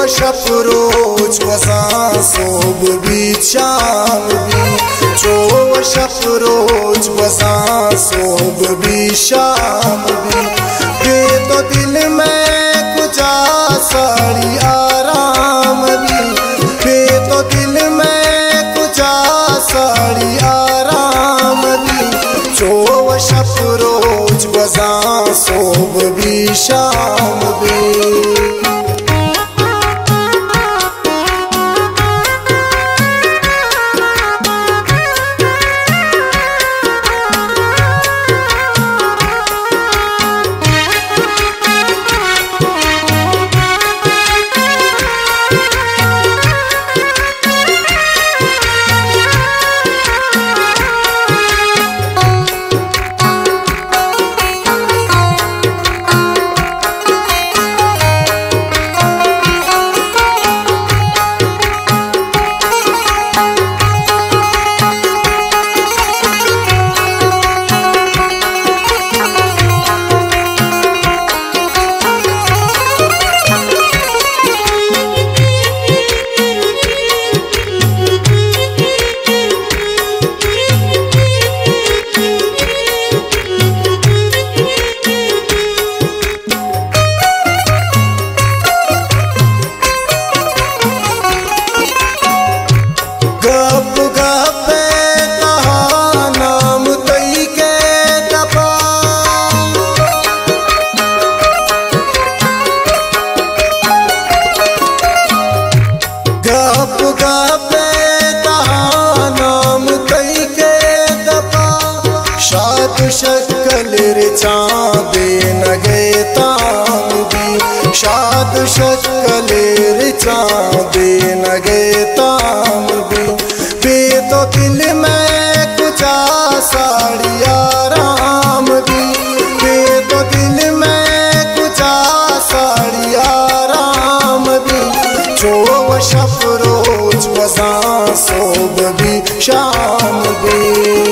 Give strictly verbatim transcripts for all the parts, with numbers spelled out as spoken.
शप रोज वसा सोब भी शाम भी, चो शप रोज वसा सोब भी शाम भी। दे तो दिल में कुछ आसाड़ी आराम भी, दे तो दिल में कुछ आसाड़ी आराम भी। चो शप रोज वसा सोब भी शाम भी। शक्ल रे चाँदे न गए ताम भी, शाद शक्ल रे चाँदे न गए ताम भी। बे तो दिल में कुछ आसाड़ी आराम भी, बे तो दिल में कुछ आसाड़ी आराम भी। जो शप रोज वसा सोब भी शाम भी।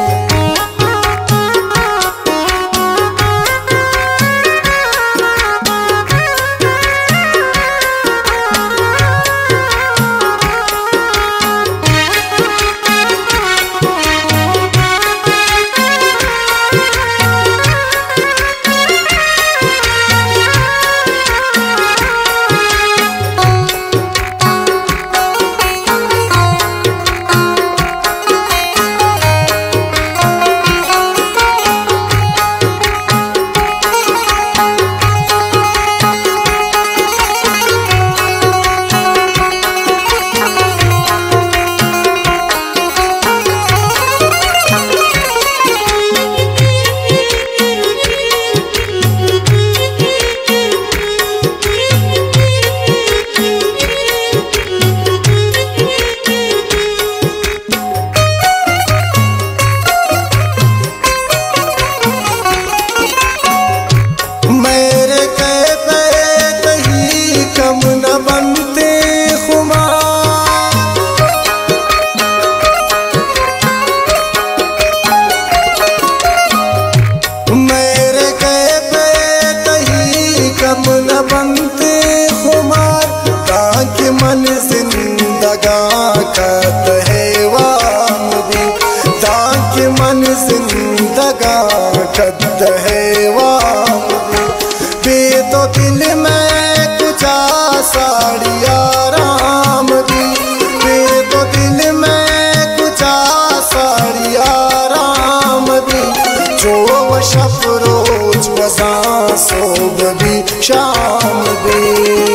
मन जिंदगा कत है वाम भी, ताकि मन जिंदगा कत है वाम भी। बे तो दिल में कुछ आसाड़ी आराम भी, बे तो दिल में कुछ आसाड़ी आराम भी। जो शप रोज वसा सोब भी शाम भी।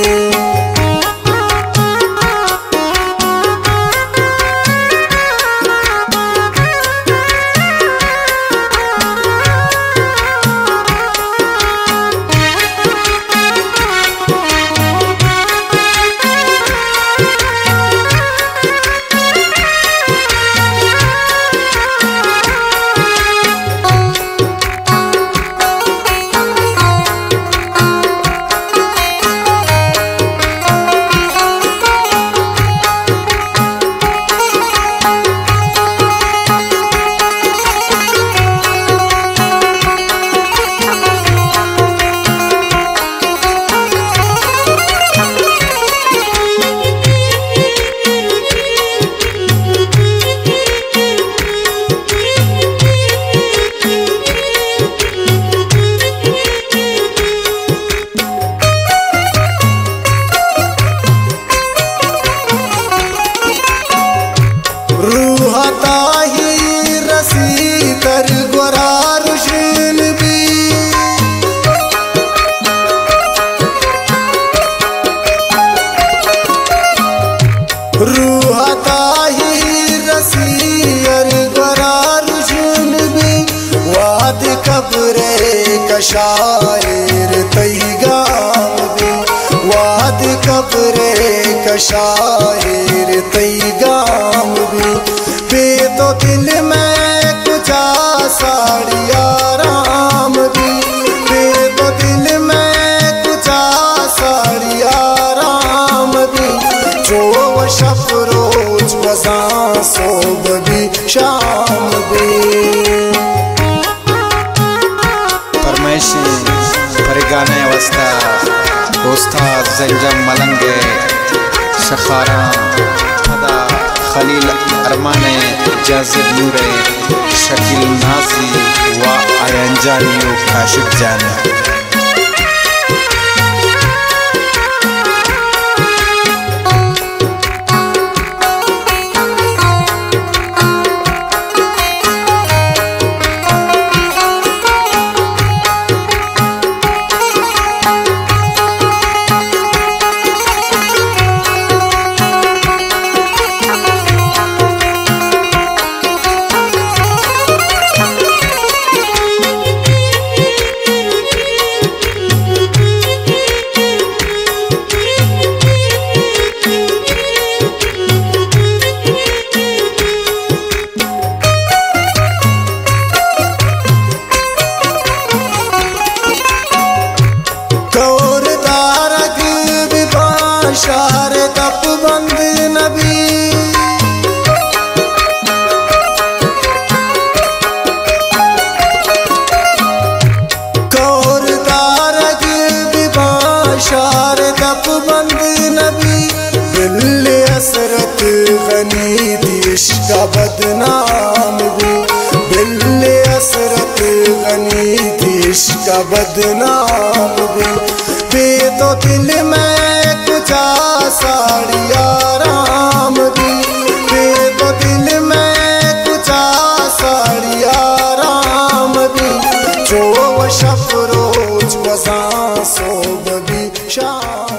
शायर तैगाम भी वाद कब्रे का शायर तैगाम भी बे तो दिल में कुछ साड़ी आराम भी बे तो दिल में कुछ साड़ी आराम भी जो शब रोज बसा सोब भी शाम भी फरमाइशी फरगाने अवस्था उस्ताद जंजम मलंगे शखारा फदा खलील अरमाने जाजिब नूरे शकील नाजी व आयंजानियो काशिफ जाने शार तप बंद नबी कौर दारग बिबा शार तप बंद नबी दिल असरत गनी दिश का बदनाम भी दिल असरत गनी दिश का बदनाम भी बे तो दिल में साड़ी आराम भी बे तो दिल में कुछ साड़ी आराम भी जो शब रोज बसा सोब भी शाम।